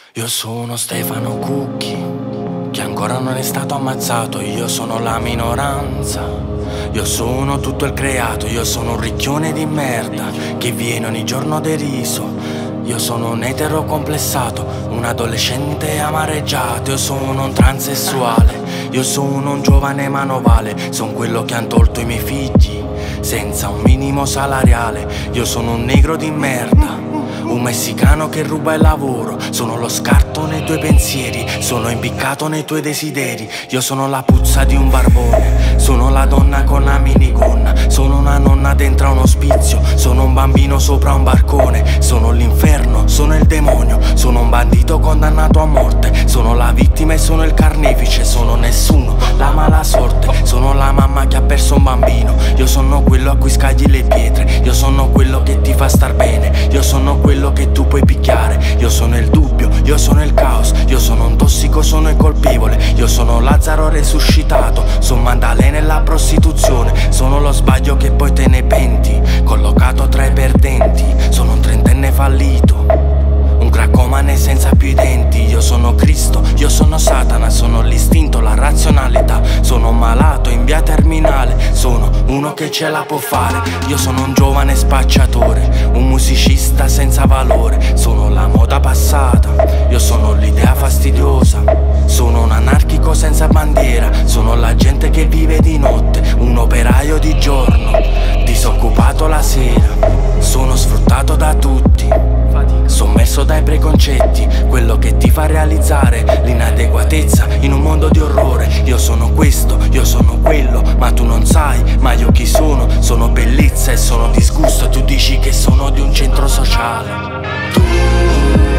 Io sono Stefano Cucchi, che ancora non è stato ammazzato. Io sono la minoranza, io sono tutto il creato. Io sono un ricchione di merda che viene ogni giorno deriso. Io sono un etero complessato, un adolescente amareggiato. Io sono un transessuale, io sono un giovane manovale. Sono quello che han tolto i miei figli senza un minimo salariale. Io sono un negro di merda, un messicano che ruba il lavoro. Sono lo scarto nei tuoi pensieri, sono impiccato nei tuoi desideri. Io sono la puzza di un barbone, sono la donna con la minigonna. Sono una nonna dentro a un ospizio, sono un bambino sopra un barcone. Sono l'inferno, sono il demonio, sono un bandito condannato a morte. Sono la vittima e sono il carnefice, sono nessuno, la mala sorte. Sono la mamma che ha perso un bambino, io sono quello a cui scagli le pietre. Io sono quello che ti fa star bene, io sono quello che tu puoi picchiare. Io sono il dubbio, io sono il caos, io sono un tossico, sono il colpevole. Io sono Lazzaro resuscitato, sono Mandalè nella prostituzione. Sono lo sbaglio che poi te ne penti, collocato tra i perdenti. Sono un trentenne fallito, un cracomane senza più i denti. Io sono Cristo, io sono Satana, sono l'istinto, la razionalità. Sono un malato in via terminale, sono uno che ce la può fare. Io sono un giovane spacciatore, un musicista senza valore. Sono la moda passata, io sono l'idea fastidiosa. Sono un anarchico senza bandiera, sono la gente che vive di notte, un operaio di giorno, disoccupato la sera. Sono sfruttato da tutti, sommerso dai preconcetti, quello che ti fa realizzare l'inadeguatezza in un mondo di orrore. Io sono questo, io sono quello, ma tu non sai, ma io chi sono? Sono bellezza e sono disgusto, tu dici che sono di un centro sociale. Tu